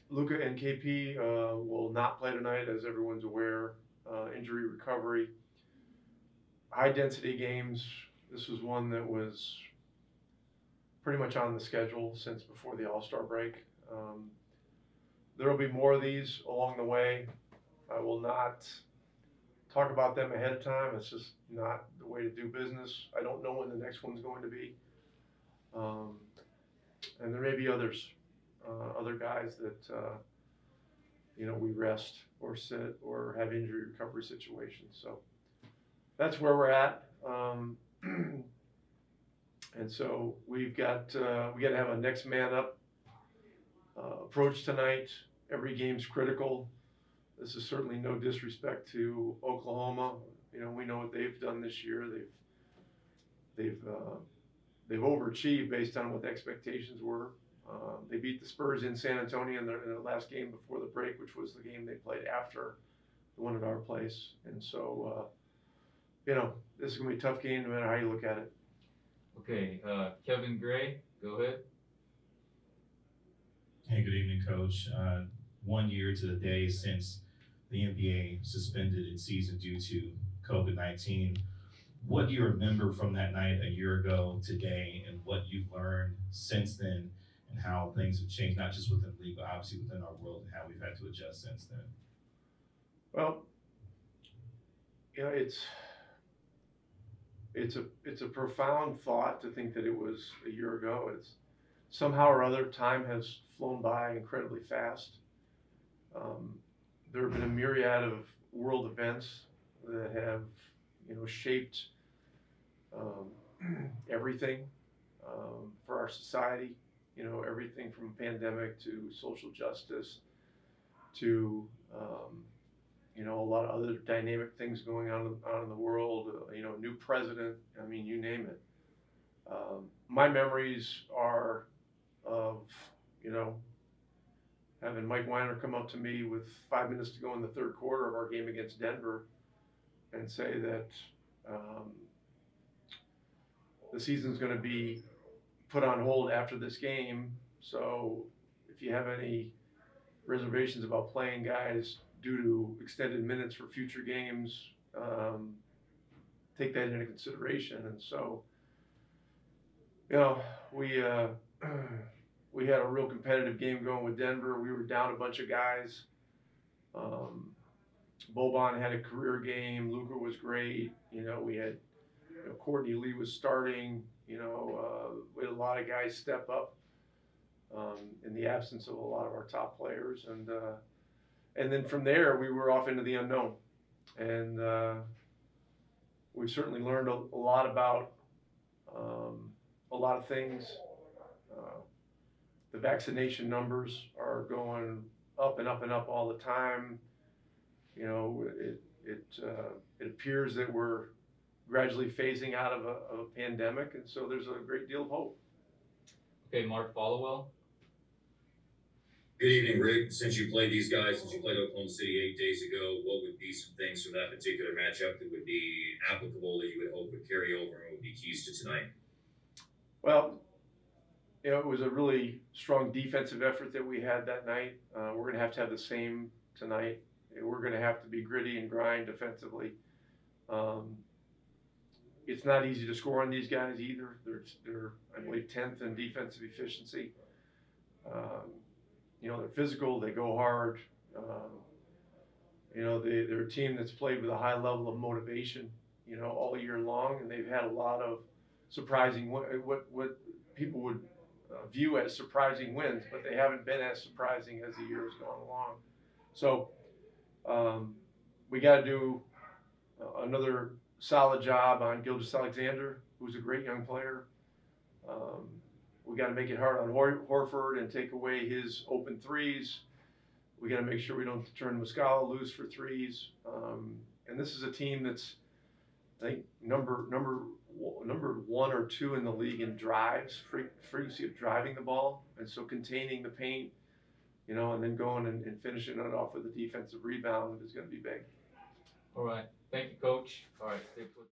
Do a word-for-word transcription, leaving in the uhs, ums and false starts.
Luca and K P uh, will not play tonight, as everyone's aware. Uh, injury recovery, high density games. This was one that was pretty much on the schedule since before the All Star break. Um, there will be more of these along the way. I will not talk about them ahead of time. It's just not the way to do business. I don't know when the next one's going to be. Um, and there may be others, uh, other guys that, uh, you know, we rest or sit or have injury recovery situations. So that's where we're at. Um, and so we've got, uh, we got to have a next man up uh, approach tonight. Every game's critical. This is certainly no disrespect to Oklahoma. You know, we know what they've done this year. They've they've uh, they've overachieved based on what the expectations were. Uh, they beat the Spurs in San Antonio in the, in the last game before the break, which was the game they played after the one at our place. And so, uh, you know, this is gonna be a tough game no matter how you look at it. Okay, uh, Kevin Gray, go ahead. Hey, good evening, Coach. Uh, one year to the day since the N B A suspended its season due to COVID nineteen. What do you remember from that night a year ago today, and what you've learned since then, and how things have changed, not just within the league, but obviously within our world, and how we've had to adjust since then? Well, you know, it's it's a it's a profound thought to think that it was a year ago. It's somehow or other time has flown by incredibly fast. Um, there have been a myriad of world events that have, you know, shaped um, everything um, for our society. You know, everything from pandemic to social justice to um, you know, a lot of other dynamic things going on on in the world. Uh, you know, new president. I mean, you name it. Um, my memories are of, you know, having Mike Weiner come up to me with five minutes to go in the third quarter of our game against Denver and say that um, the season's going to be put on hold after this game. So if you have any reservations about playing guys due to extended minutes for future games, um, take that into consideration. And so, you know, we uh, we had a real competitive game going with Denver. We were down a bunch of guys. Um, Boban had a career game. Luca was great. You know, we had, you know, Courtney Lee was starting. You know, uh, we had a lot of guys step up um, in the absence of a lot of our top players, and uh, and then from there we were off into the unknown, and uh, we certainly learned a, a lot about um, a lot of things. Uh, the vaccination numbers are going up and up and up all the time. You know, it it uh, it appears that we're gradually phasing out of a, of a pandemic, and so there's a great deal of hope. Okay, Mark Followell. Good evening, Rick. Since you played these guys, since you played Oklahoma City eight days ago, what would be some things from that particular matchup that would be applicable that you would hope would carry over and would be keys to tonight? Well, you know, it was a really strong defensive effort that we had that night. Uh, we're going to have to have the same tonight. We're going to have to be gritty and grind defensively. Um, it's not easy to score on these guys either. They're, they're I believe, tenth in defensive efficiency. Um, you know, they're physical. They go hard. Um, you know, they, they're a team that's played with a high level of motivation, you know, all year long, and they've had a lot of surprising what what, what people would uh, view as surprising wins, but they haven't been as surprising as the years gone along. So um, we got to do uh, another solid job on Gilgis Alexander, who's a great young player. Um, we got to make it hard on Hor- Horford and take away his open threes. We got to make sure we don't turn Muscala loose for threes. Um, and this is a team that's, I think, number number number one or two in the league in drives, frequency of driving the ball, and so containing the paint, you know, and then going and, and finishing it off with a defensive rebound is going to be big. All right. Thank you, Coach. All right. Stay put.